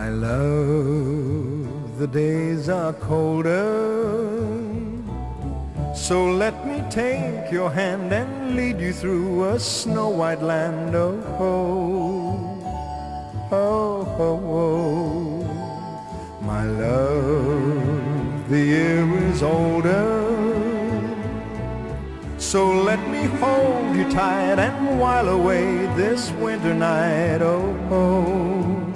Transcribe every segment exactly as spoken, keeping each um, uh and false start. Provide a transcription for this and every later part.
My love, the days are colder, so let me take your hand and lead you through a snow-white land. Oh, oh, oh, oh, oh. My love, the year is older, so let me hold you tight and while away this winter night. Oh, oh.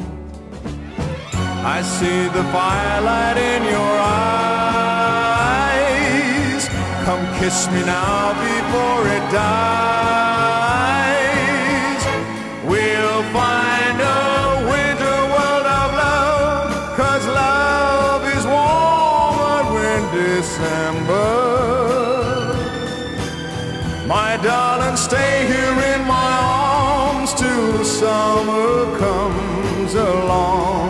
I see the firelight in your eyes. Come kiss me now before it dies. We'll find a winter world of love, 'cause love is warmer in December. My darling, stay here in my arms till summer comes along.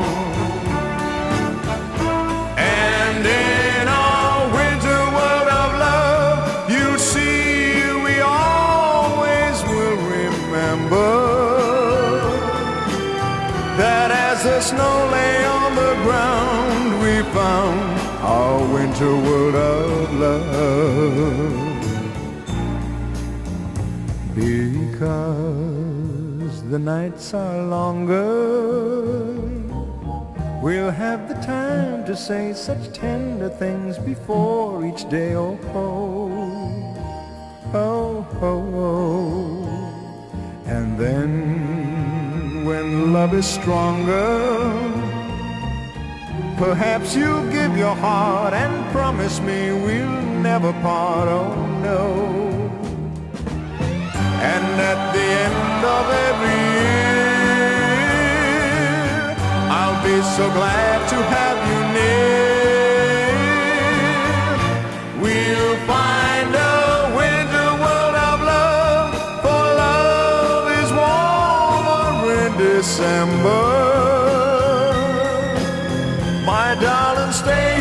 And in our winter world of love, you'll see we always will remember that as the snow lay on the ground, we found our winter world of love. Because the nights are longer, we'll have the time to say such tender things before each day. Oh, oh, oh, oh, oh. And then when love is stronger, perhaps you'll give your heart and promise me we'll never part. Oh, no. And at the end of every year, I'll be so glad to have you near. We'll find a winter world of love, for love is warmer in December. My darling, stay